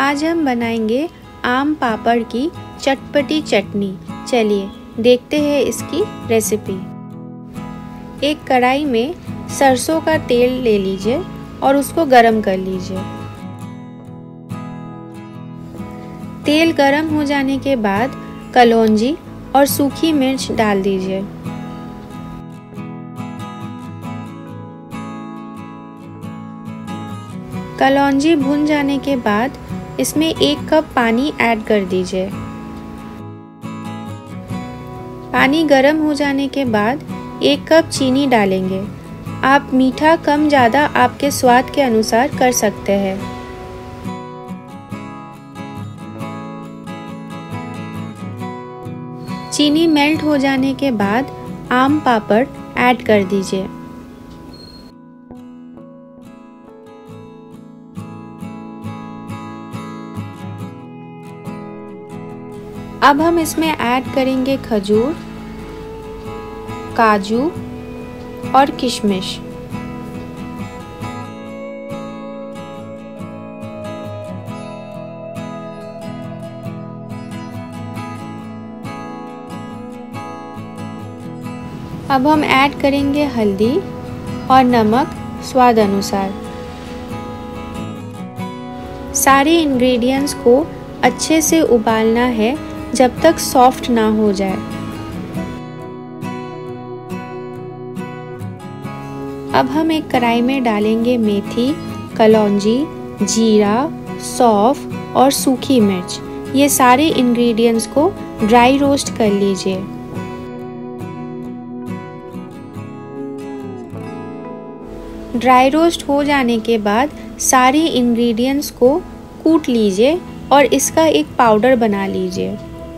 आज हम बनाएंगे आम पापड़ की चटपटी चटनी। चलिए देखते हैं इसकी रेसिपी। एक कढ़ाई में सरसों का तेल ले लीजिए और उसको गरम कर लीजिए। तेल गरम हो जाने के बाद कलौंजी और सूखी मिर्च डाल दीजिए। कलौंजी भून जाने के बाद इसमें 1 कप पानी ऐड कर दीजिए। पानी गर्म हो जाने के बाद 1 कप चीनी डालेंगे। आप मीठा कम ज़्यादा आपके स्वाद के अनुसार कर सकते हैं। चीनी मेल्ट हो जाने के बाद आम पापड़ ऐड कर दीजिए। अब हम इसमें ऐड करेंगे खजूर, काजू और किशमिश। अब हम ऐड करेंगे हल्दी और नमक स्वाद अनुसार। सारे इंग्रेडिएंट्स को अच्छे से उबालना है जब तक सॉफ्ट ना हो जाए। अब हम एक कढ़ाई में डालेंगे मेथी, कलौंजी, जीरा, सौंफ और सूखी मिर्च। ये सारे इंग्रेडिएंट्स को ड्राई रोस्ट कर लीजिए। ड्राई रोस्ट हो जाने के बाद सारे इंग्रेडिएंट्स को कूट लीजिए और इसका एक पाउडर बना लीजिए।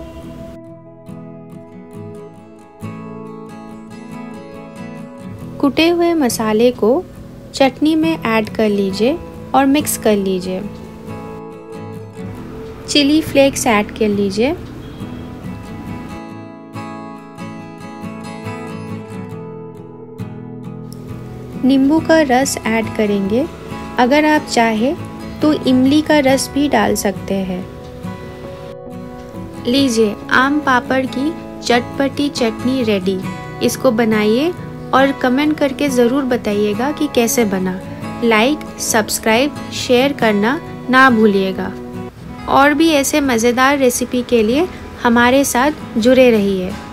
कुटे हुए मसाले को चटनी में ऐड कर लीजिए और मिक्स कर लीजिए। चिली फ्लेक्स ऐड कर लीजिए। नींबू का रस ऐड करेंगे। अगर आप चाहे तो इमली का रस भी डाल सकते हैं। लीजिए, आम पापड़ की चटपटी चटनी रेडी। इसको बनाइए और कमेंट करके ज़रूर बताइएगा कि कैसे बना। लाइक, सब्सक्राइब, शेयर करना ना भूलिएगा। और भी ऐसे मज़ेदार रेसिपी के लिए हमारे साथ जुड़े रहिए।